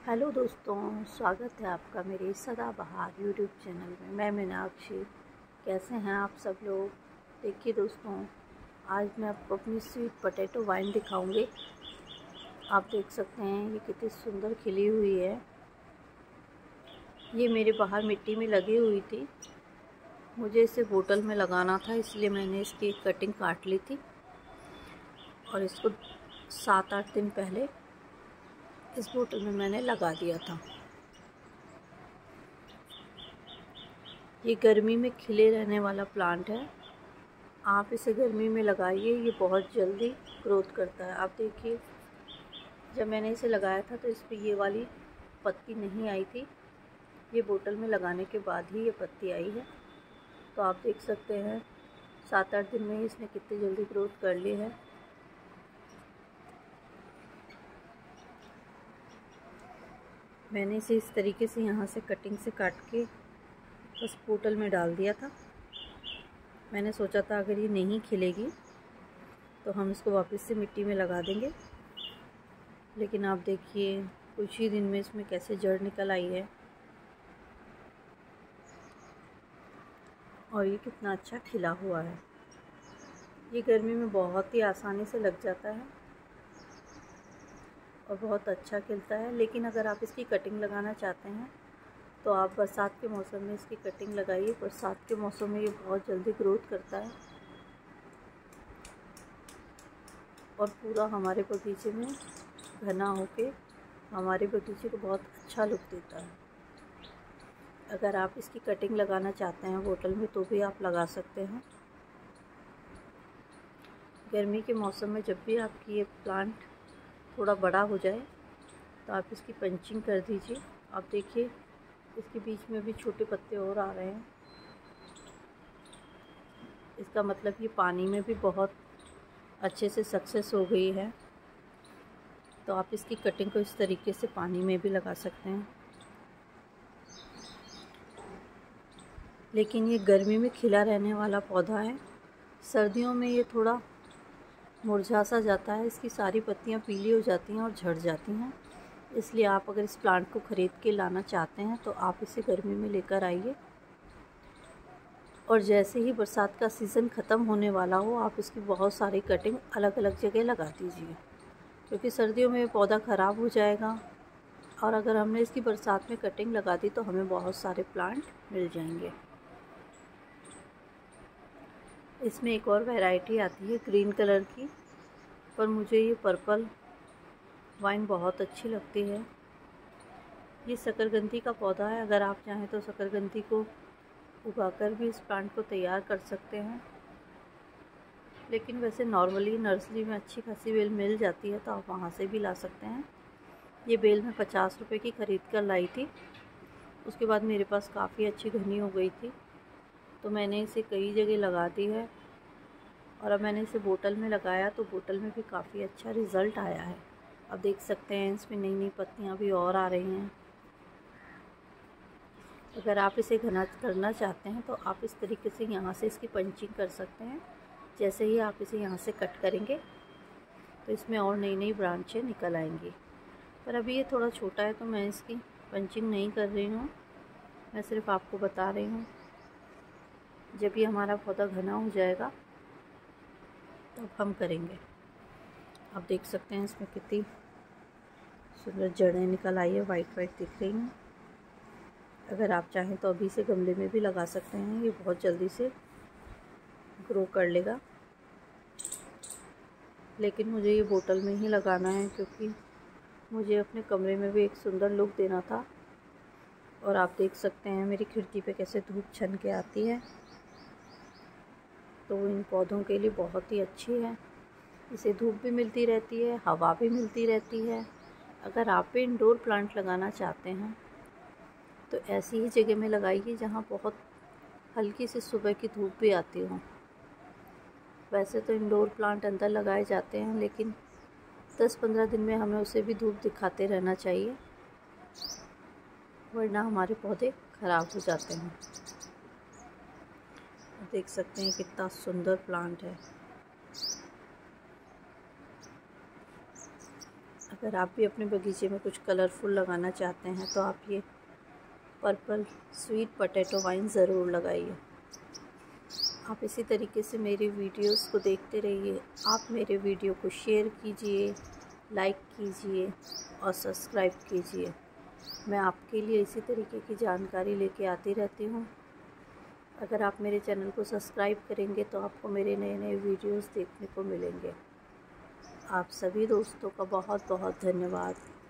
Hello दोस्तों, स्वागत है आपका मेरे सदाबहार यूट्यूब चैनल में। मैं मीनाक्षी। कैसे हैं आप सब लोग? देखिए दोस्तों, आज मैं आपको अपनी स्वीट पोटैटो वाइन दिखाऊंगी। आप देख सकते हैं ये कितनी सुंदर खिली हुई है। ये मेरे बाहर मिट्टी में लगी हुई थी। मुझे इसे बोतल में लगाना था, इसलिए मैंने इसकी कटिंग काट ली थी और इसको 7-8 दिन पहले इस बोतल में मैंने लगा दिया था। ये गर्मी में खिले रहने वाला प्लांट है। आप इसे गर्मी में लगाइए, ये बहुत जल्दी ग्रोथ करता है। आप देखिए, जब मैंने इसे लगाया था तो इस पर ये वाली पत्ती नहीं आई थी। ये बोतल में लगाने के बाद ही ये पत्ती आई है। तो आप देख सकते हैं 7-8 दिन में ही इसने कितनी जल्दी ग्रोथ कर ली है। मैंने इसे इस तरीके से यहाँ से कटिंग से काट के बस बोतल में डाल दिया था। मैंने सोचा था अगर ये नहीं खिलेगी तो हम इसको वापस से मिट्टी में लगा देंगे, लेकिन आप देखिए कुछ ही दिन में इसमें कैसे जड़ निकल आई है और ये कितना अच्छा खिला हुआ है। ये गर्मी में बहुत ही आसानी से लग जाता है और बहुत अच्छा खिलता है। लेकिन अगर आप इसकी कटिंग लगाना चाहते हैं तो आप बरसात के मौसम में इसकी कटिंग लगाइए। बरसात के मौसम में ये बहुत जल्दी ग्रोथ करता है और पूरा हमारे बगीचे में घना होके हमारे बगीचे को बहुत अच्छा लुक देता है। अगर आप इसकी कटिंग लगाना चाहते हैं बोतल में तो भी आप लगा सकते हैं। गर्मी के मौसम में जब भी आपकी ये प्लांट थोड़ा बड़ा हो जाए तो आप इसकी पंचिंग कर दीजिए। आप देखिए इसके बीच में भी छोटे पत्ते और आ रहे हैं। इसका मतलब ये पानी में भी बहुत अच्छे से सक्सेस हो गई है। तो आप इसकी कटिंग को इस तरीके से पानी में भी लगा सकते हैं। लेकिन ये गर्मी में खिला रहने वाला पौधा है। सर्दियों में ये थोड़ा मुरझा सा जाता है, इसकी सारी पत्तियां पीली हो जाती हैं और झड़ जाती हैं। इसलिए आप अगर इस प्लांट को ख़रीद के लाना चाहते हैं तो आप इसे गर्मी में लेकर आइए और जैसे ही बरसात का सीज़न ख़त्म होने वाला हो आप इसकी बहुत सारी कटिंग अलग अलग जगह लगा दीजिए, क्योंकि सर्दियों में पौधा ख़राब हो जाएगा और अगर हमने इसकी बरसात में कटिंग लगा दी तो हमें बहुत सारे प्लांट मिल जाएंगे। इसमें एक और वैरायटी आती है ग्रीन कलर की, पर मुझे ये पर्पल वाइन बहुत अच्छी लगती है। ये शकरकंदी का पौधा है। अगर आप चाहें तो शकरकंदी को उगाकर भी इस प्लांट को तैयार कर सकते हैं, लेकिन वैसे नॉर्मली नर्सरी में अच्छी खासी बेल मिल जाती है तो आप वहाँ से भी ला सकते हैं। ये बेल मैं 50 रुपये की ख़रीद कर लाई थी। उसके बाद मेरे पास काफ़ी अच्छी घनी हो गई थी तो मैंने इसे कई जगह लगा दी है और अब मैंने इसे बोतल में लगाया तो बोतल में भी काफ़ी अच्छा रिज़ल्ट आया है। अब देख सकते हैं इसमें नई नई पत्तियाँ भी और आ रही हैं। अगर आप इसे घना करना चाहते हैं तो आप इस तरीके से यहाँ से इसकी पंचिंग कर सकते हैं। जैसे ही आप इसे यहाँ से कट करेंगे तो इसमें और नई नई ब्रांचें निकल आएंगी। पर अभी ये थोड़ा छोटा है तो मैं इसकी पंचिंग नहीं कर रही हूँ, मैं सिर्फ आपको बता रही हूँ। जब ये हमारा पौधा घना हो जाएगा तब हम करेंगे। आप देख सकते हैं इसमें कितनी सुंदर जड़ें निकल आई है, वाइट वाइट दिख रही हैं। अगर आप चाहें तो अभी से गमले में भी लगा सकते हैं, ये बहुत जल्दी से ग्रो कर लेगा। लेकिन मुझे ये बोतल में ही लगाना है क्योंकि मुझे अपने कमरे में भी एक सुंदर लुक देना था। और आप देख सकते हैं मेरी खिड़की पे कैसे धूप छन के आती है, तो इन पौधों के लिए बहुत ही अच्छी है। इसे धूप भी मिलती रहती है, हवा भी मिलती रहती है। अगर आप भी इंडोर प्लांट लगाना चाहते हैं तो ऐसी ही जगह में लगाइए जहाँ बहुत हल्की सी सुबह की धूप भी आती हो। वैसे तो इंडोर प्लांट अंदर लगाए जाते हैं, लेकिन 10-15 दिन में हमें उसे भी धूप दिखाते रहना चाहिए, वरना हमारे पौधे ख़राब हो जाते हैं। देख सकते हैं कितना सुंदर प्लांट है। अगर आप भी अपने बगीचे में कुछ कलरफुल लगाना चाहते हैं तो आप ये पर्पल स्वीट पोटैटो वाइन ज़रूर लगाइए। आप इसी तरीके से मेरी वीडियोस को देखते रहिए। आप मेरे वीडियो को शेयर कीजिए, लाइक कीजिए और सब्सक्राइब कीजिए। मैं आपके लिए इसी तरीके की जानकारी लेके आती रहती हूँ। अगर आप मेरे चैनल को सब्सक्राइब करेंगे तो आपको मेरे नए नए वीडियोस देखने को मिलेंगे। आप सभी दोस्तों का बहुत बहुत धन्यवाद।